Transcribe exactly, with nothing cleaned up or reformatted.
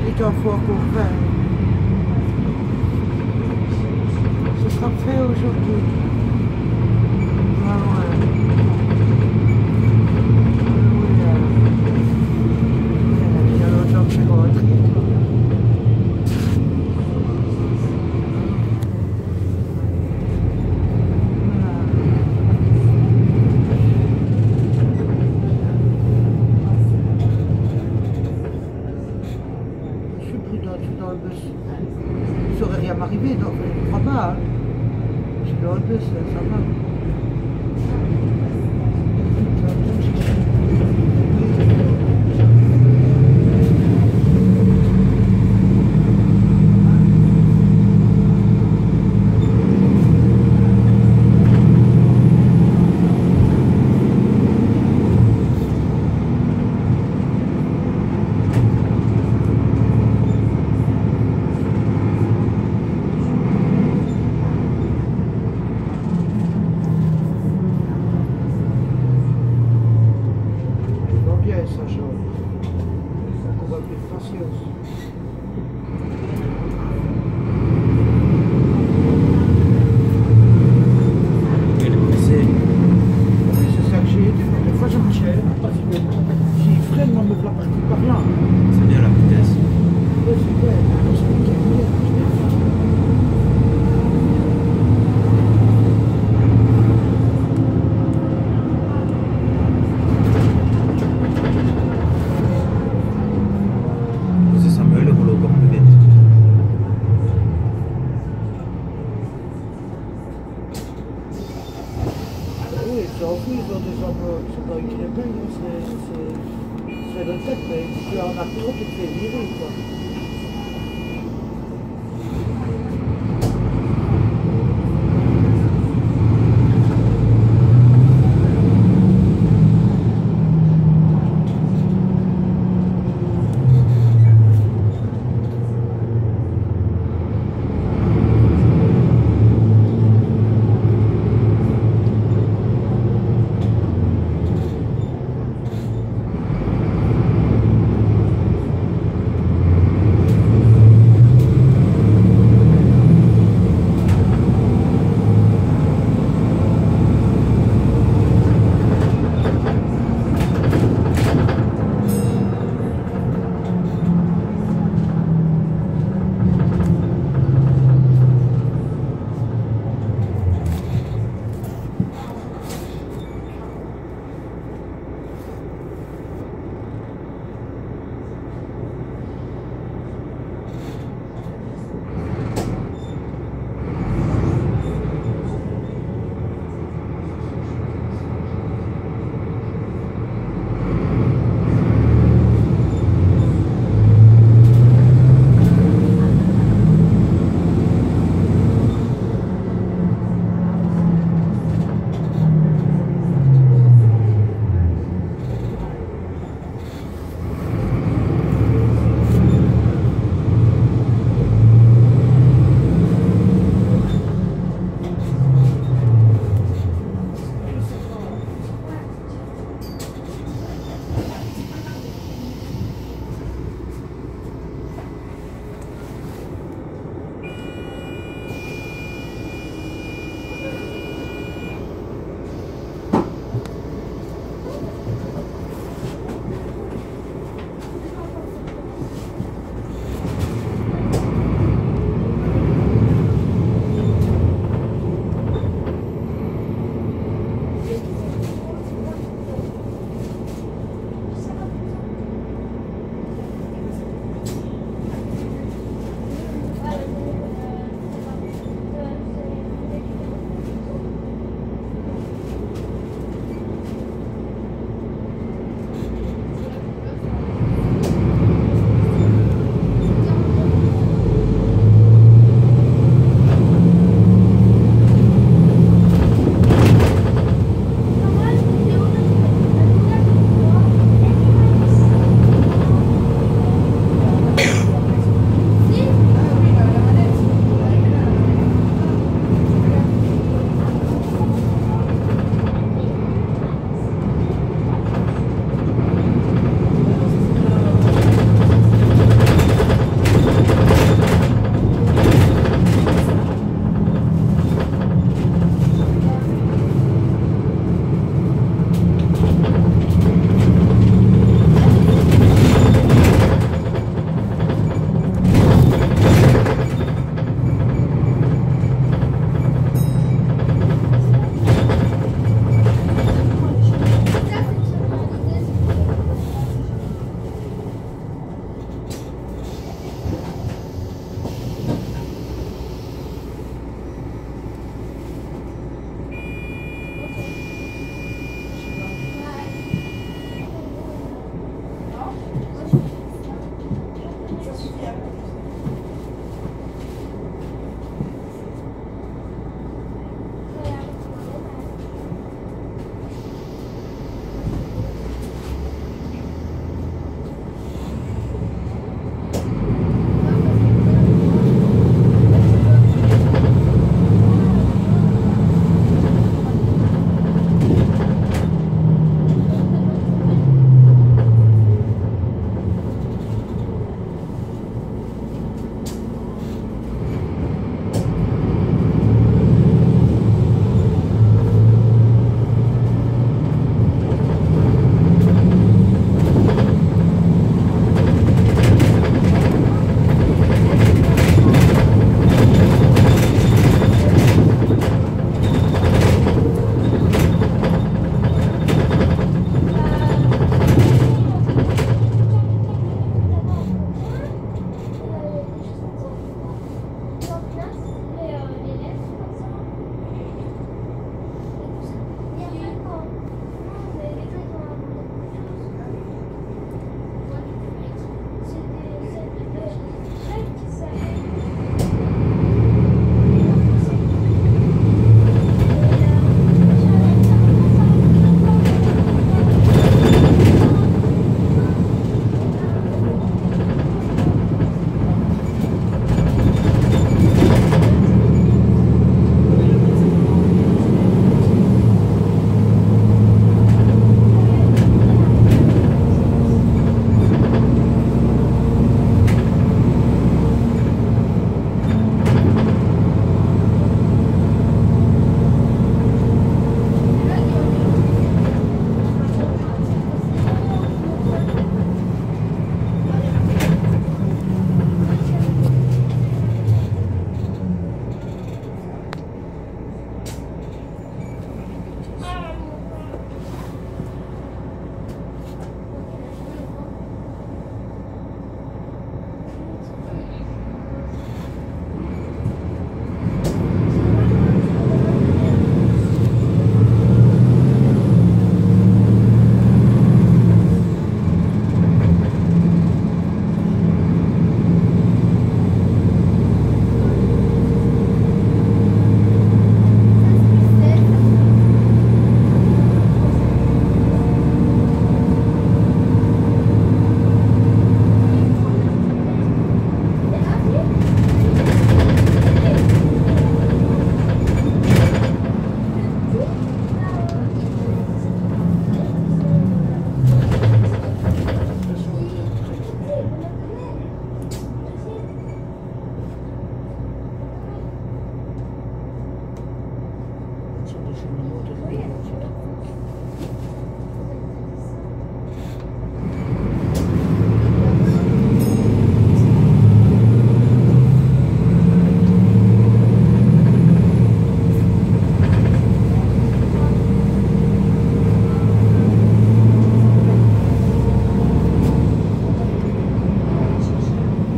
Il t'en faut encore vingt. Ce sera fait aujourd'hui. Ah ouais. Oui, euh, il y a longtemps que je suis rentrée. Je suis prudent, je suis dans le bus. Il ne saurait rien m'arriver, donc je ne crois pas. Hein. Je suis dans le bus, ça va. Ça, je... On va plus de patience. Il est pressé. Oui, c'est ça que j'ai été. Des fois, je marchais. J'ai freine, moi, me la partie par là. C'est bien la vitesse. Oui, c'est vrai. C'est lui qui est bien. C'est Samuel, le roule encore plus vite. Oui, ils s'en foutent, ils ont des hommes, c'est pas une crépelle, c'est le tête, mais tu en as trop, tu te fais virer, quoi. suffit. Hein.